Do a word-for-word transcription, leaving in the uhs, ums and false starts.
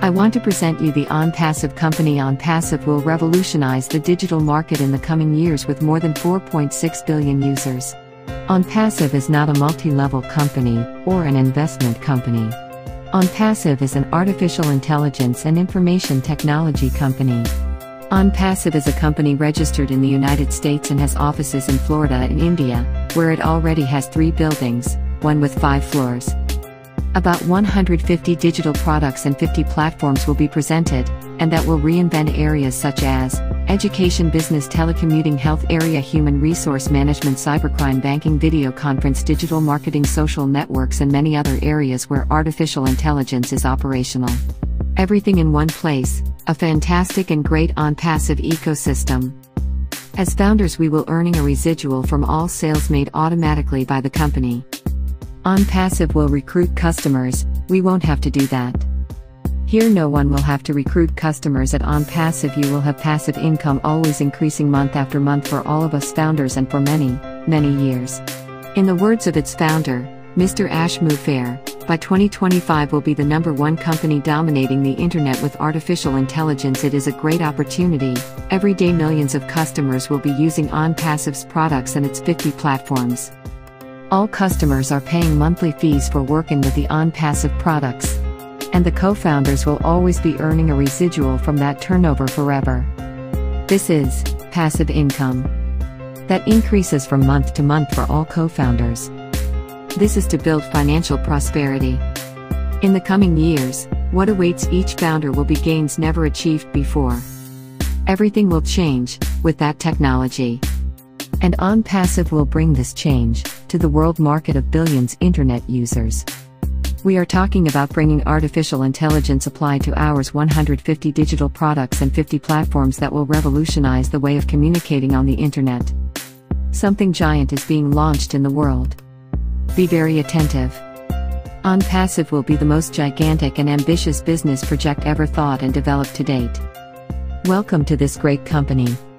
I want to present you the OnPassive company. OnPassive will revolutionize the digital market in the coming years with more than four point six billion users. OnPassive is not a multi-level company or an investment company. OnPassive is an artificial intelligence and information technology company. OnPassive is a company registered in the United States and has offices in Florida and India, where it already has three buildings, one with five floors. About one hundred fifty digital products and fifty platforms will be presented, and that will reinvent areas such as education, business, telecommuting, health area, human resource management, cybercrime, banking, video conference, digital marketing, social networks, and many other areas where artificial intelligence is operational. Everything in one place, a fantastic and great OnPassive ecosystem. As founders, we will earning a residual from all sales made automatically by the company. OnPassive will recruit customers, we won't have to do that. Here no one will have to recruit customers at OnPassive. You will have passive income always increasing month after month for all of us founders and for many, many years. In the words of its founder, Mister Ash Mufareh, by twenty twenty-five will be the number one company dominating the internet with artificial intelligence. It is a great opportunity. Every day millions of customers will be using OnPassive's products and its fifty platforms. All customers are paying monthly fees for working with the OnPassive products. And the co-founders will always be earning a residual from that turnover forever. This is passive income that increases from month to month for all co-founders. This is to build financial prosperity. In the coming years, what awaits each founder will be gains never achieved before. Everything will change with that technology. And OnPassive will bring this change to the world market of billions internet users. We are talking about bringing artificial intelligence applied to ours one hundred fifty digital products and fifty platforms that will revolutionize the way of communicating on the internet. Something giant is being launched in the world. Be very attentive. OnPassive will be the most gigantic and ambitious business project ever thought and developed to date. Welcome to this great company.